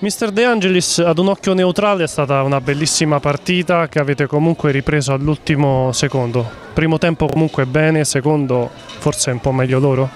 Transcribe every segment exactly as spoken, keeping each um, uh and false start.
Mister De Angelis, ad un occhio neutrale è stata una bellissima partita che avete comunque ripreso all'ultimo secondo. Primo tempo comunque bene, secondo forse un po' meglio loro?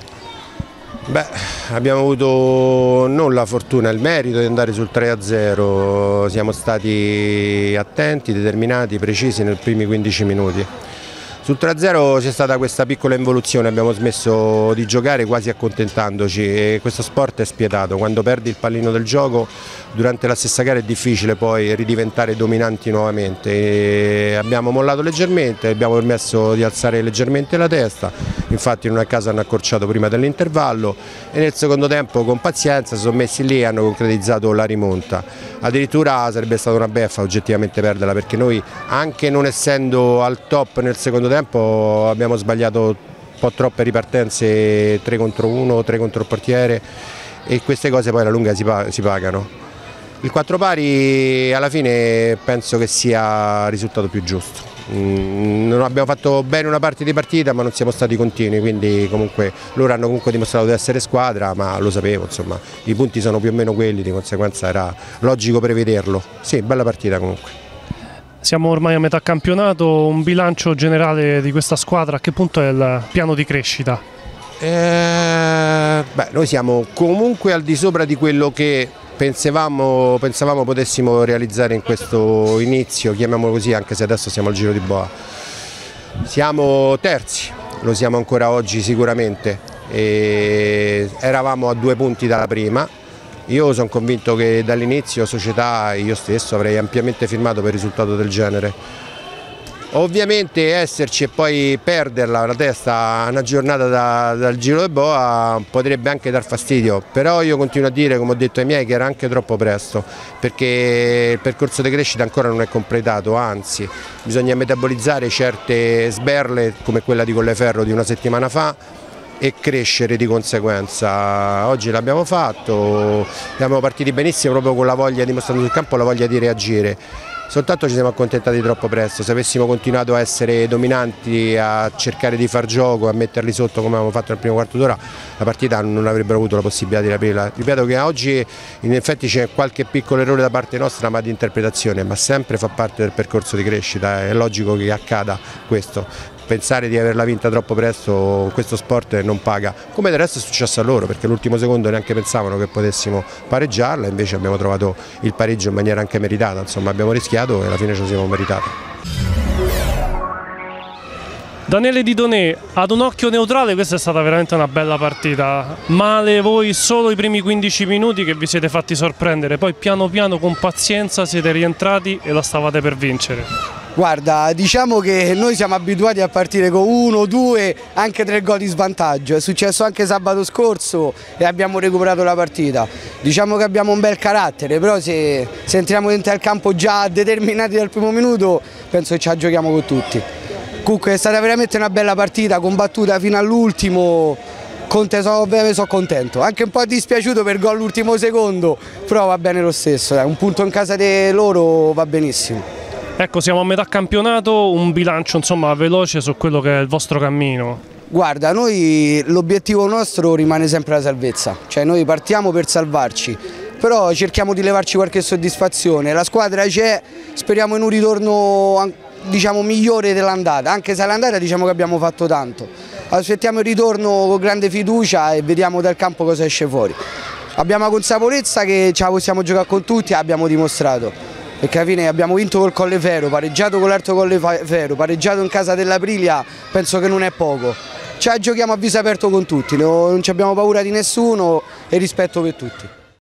Beh, abbiamo avuto non la fortuna, il merito di andare sul tre a zero, siamo stati attenti, determinati, precisi nei primi quindici minuti. Sul tre a zero c'è stata questa piccola involuzione, abbiamo smesso di giocare quasi accontentandoci e questo sport è spietato, quando perdi il pallino del gioco durante la stessa gara è difficile poi ridiventare dominanti nuovamente. E abbiamo mollato leggermente, abbiamo permesso di alzare leggermente la testa, infatti non a caso hanno accorciato prima dell'intervallo e nel secondo tempo con pazienza si sono messi lì e hanno concretizzato la rimonta. Addirittura sarebbe stata una beffa oggettivamente perderla, perché noi anche non essendo al top nel secondo tempo abbiamo sbagliato un po' troppe ripartenze, tre contro uno, tre contro il portiere, e queste cose poi alla lunga si, si pagano. Il quattro pari alla fine penso che sia il risultato più giusto. Non abbiamo fatto bene una parte di partita ma non siamo stati continui, quindi comunque loro hanno comunque dimostrato di essere squadra, ma lo sapevo, insomma, i punti sono più o meno quelli, di conseguenza era logico prevederlo. Sì, bella partita comunque. Siamo ormai a metà campionato, un bilancio generale di questa squadra, a che punto è il piano di crescita? Eh, beh, noi siamo comunque al di sopra di quello che Pensavamo, pensavamo potessimo realizzare in questo inizio, chiamiamolo così, anche se adesso siamo al giro di boa. Siamo terzi, lo siamo ancora oggi sicuramente, e eravamo a due punti dalla prima. Io sono convinto che dall'inizio società, io stesso avrei ampiamente firmato per risultato del genere. Ovviamente esserci e poi perderla la testa una giornata da, dal giro di boa potrebbe anche dar fastidio, però io continuo a dire, come ho detto ai miei, che era anche troppo presto, perché il percorso di crescita ancora non è completato, anzi bisogna metabolizzare certe sberle come quella di Colleferro di una settimana fa e crescere di conseguenza. Oggi l'abbiamo fatto, siamo partiti benissimo proprio con la voglia, dimostrando sul campo la voglia di reagire. Soltanto ci siamo accontentati troppo presto. Se avessimo continuato a essere dominanti, a cercare di far gioco, a metterli sotto come avevamo fatto nel primo quarto d'ora, la partita non avrebbero avuto la possibilità di riaprirla. Ripeto che oggi in effetti c'è qualche piccolo errore da parte nostra, ma di interpretazione, ma sempre fa parte del percorso di crescita, è logico che accada questo. Pensare di averla vinta troppo presto, questo sport non paga, come del resto è successo a loro, perché l'ultimo secondo neanche pensavano che potessimo pareggiarla, invece abbiamo trovato il pareggio in maniera anche meritata, insomma abbiamo rischiato e alla fine ce lo siamo meritati. Daniele Di Donè, ad un occhio neutrale questa è stata veramente una bella partita, male voi solo i primi quindici minuti che vi siete fatti sorprendere, poi piano piano con pazienza siete rientrati e la stavate per vincere. Guarda, diciamo che noi siamo abituati a partire con uno, due, anche tre gol di svantaggio, è successo anche sabato scorso e abbiamo recuperato la partita. Diciamo che abbiamo un bel carattere, però se, se entriamo dentro al campo già determinati dal primo minuto penso che ce la giochiamo con tutti. Comunque è stata veramente una bella partita, combattuta fino all'ultimo. Conte, sono, sono contento, anche un po' dispiaciuto per gol l'ultimo secondo, però va bene lo stesso, dai, un punto in casa di loro va benissimo. Ecco, siamo a metà campionato, un bilancio insomma veloce su quello che è il vostro cammino. Guarda, noi l'obiettivo nostro rimane sempre la salvezza, cioè noi partiamo per salvarci, però cerchiamo di levarci qualche soddisfazione, la squadra c'è, speriamo in un ritorno diciamo migliore dell'andata, anche se all'andata diciamo che abbiamo fatto tanto. Aspettiamo il ritorno con grande fiducia e vediamo dal campo cosa esce fuori. Abbiamo la consapevolezza che ce la possiamo giocare con tutti, abbiamo dimostrato. Perché alla fine abbiamo vinto col Colleferro, pareggiato con l'altro Colleferro, pareggiato in casa dell'Aprilia, penso che non è poco. Ce la giochiamo a viso aperto con tutti, non abbiamo paura di nessuno e rispetto per tutti.